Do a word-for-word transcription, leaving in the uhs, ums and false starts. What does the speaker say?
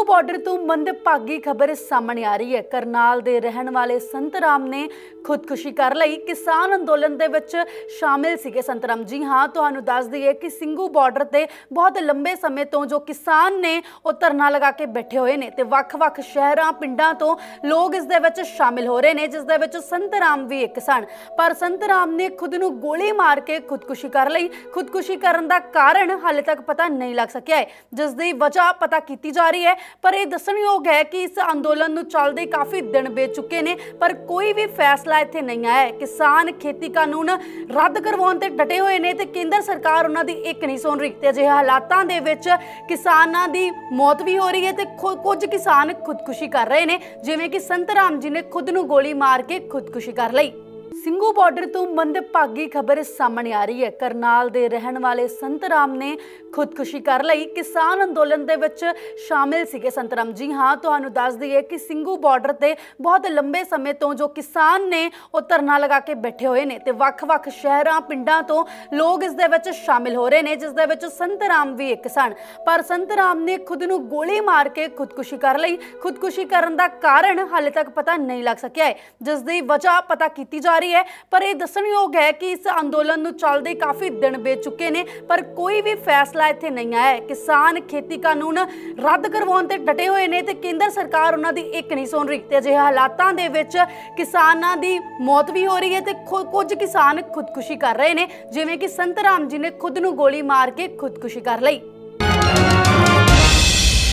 Border ਤੋਂ ਮੰਦਭਾਗੀ ਖਬਰ ਸਾਹਮਣੇ ਆ ਰਹੀ ਹੈ। ਕਰਨਾਲ ਦੇ ਰਹਿਣ ਵਾਲੇ ਸੰਤ ਰਾਮ ਨੇ ਖੁਦਕੁਸ਼ੀ ਕਰ ਲਈ। ਕਿਸਾਨ ਅੰਦੋਲਨ ਦੇ ਵਿੱਚ ਸ਼ਾਮਿਲ ਸੀਗੇ ਸੰਤ ਰਾਮ। ਜੀ ਹਾਂ, ਤੁਹਾਨੂੰ ਦੱਸ ਦਈਏ ਕਿ ਸਿੰਘੂ ਬਾਰਡਰ ਤੇ ਬਹੁਤ ਲੰਬੇ ਸਮੇਂ ਤੋਂ ਜੋ ਕਿਸਾਨ ਨੇ ਉਹ ਧਰਨਾ ਲਗਾ ਕੇ ਬੈਠੇ ਹੋਏ ਨੇ ਤੇ ਵੱਖ-ਵੱਖ ਸ਼ਹਿਰਾਂ ਪਿੰਡਾਂ ਤੋਂ ਲੋਕ ਇਸ ਦੇ ਵਿੱਚ ਸ਼ਾਮਿਲ ਹੋ ਰਹੇ ਨੇ, ਜਿਸ ਦੇ ਵਿੱਚ ਸੰਤ ਰਾਮ ਵੀ ਇੱਕ ਸਨ। ਪਰ ਸੰਤ ਰਾਮ ਨੇ ਖੁਦ ਨੂੰ ਗੋਲੀ ਮਾਰ ਕੇ ਖੁਦਕੁਸ਼ੀ ਕਰ ਲਈ। ਖੁਦਕੁਸ਼ੀ ਕਰਨ ਦਾ ਕਾਰਨ ਹਾਲੇ ਤੱਕ ਪਤਾ ਨਹੀਂ ਲੱਗ ਸਕਿਆ ਹੈ, ਜਿਸ ਦੀ ਵਜ੍ਹਾ ਪਤਾ ਕੀਤੀ ਜਾ ਰਹੀ है। पर यह दसणयोग है कि इस अंदोलन चलते काफ़ी दिन बीत चुके हैं पर कोई भी फैसला इत्थे नहीं आया। किसान खेती कानून रद्द करवाउण ते डटे हुए ने ते केंद्र सरकार उन्हां दी एक नहीं सुन रही। ते अजिहे हालातां दे विच किसानां दी मौत भी हो रही है ते कुछ किसान खुदकुशी कर रहे हैं, जिवें कि संत राम जी ने खुद नूं गोली मार के खुदकुशी कर लई। ਸਿੰਘੂ ਬਾਰਡਰ ਤੋਂ ਮੰਦਭਾਗੀ ਖਬਰ ਸਾਹਮਣੇ ਆ ਰਹੀ ਹੈ। ਕਰਨਾਲ ਦੇ ਰਹਿਣ ਵਾਲੇ ਸੰਤ ਰਾਮ ਨੇ ਖੁਦਕੁਸ਼ੀ ਕਰ ਲਈ। ਕਿਸਾਨ ਅੰਦੋਲਨ ਦੇ ਵਿੱਚ ਸ਼ਾਮਿਲ ਸੀਗੇ ਸੰਤ ਰਾਮ। ਜੀ ਹਾਂ, ਤੁਹਾਨੂੰ ਦੱਸ ਦਈਏ ਕਿ ਸਿੰਘੂ ਬਾਰਡਰ ਤੇ ਬਹੁਤ ਲੰਬੇ ਸਮੇਂ ਤੋਂ ਜੋ ਕਿਸਾਨ ਨੇ ਉਹ ਧਰਨਾ ਲਗਾ ਕੇ ਬੈਠੇ ਹੋਏ ਨੇ ਤੇ ਵੱਖ-ਵੱਖ ਸ਼ਹਿਰਾਂ ਪਿੰਡਾਂ ਤੋਂ ਲੋਕ ਇਸ ਦੇ ਵਿੱਚ ਸ਼ਾਮਿਲ ਹੋ ਰਹੇ ਨੇ, ਜਿਸ ਦੇ ਵਿੱਚ ਸੰਤ ਰਾਮ ਵੀ ਇੱਕ ਸਨ। ਪਰ ਸੰਤ ਰਾਮ ਨੇ ਖੁਦ ਨੂੰ ਗੋਲੀ ਮਾਰ ਕੇ ਖੁਦਕੁਸ਼ੀ ਕਰ ਲਈ। ਖੁਦਕੁਸ਼ੀ ਕਰਨ ਦਾ ਕਾਰਨ ਹਾਲੇ ਤੱਕ ਪਤਾ ਨਹੀਂ ਲੱਗ ਸਕਿਆ ਹੈ, ਜਿਸ ਦੀ ਵਜ੍ਹਾ ਪਤਾ ਕੀਤੀ ਜਾ ਰਹੀ है। पर यह दसणयोग है कि इस अंदोलन चलते काफ़ी दिन बीत चुके हैं पर कोई भी फैसला इत्थे नहीं आया। किसान खेती कानून रद्द करवाउण ते डटे हुए हैं ते केंद्र सरकार उन्हां दी एक नहीं सुन रही। ते अजिहे हालातां दे विच किसानां दी मौत भी हो रही है ते कुछ किसान खुदकुशी कर रहे हैं, जिवें कि संत राम जी ने खुद नूं गोली मार के खुदकुशी कर लई।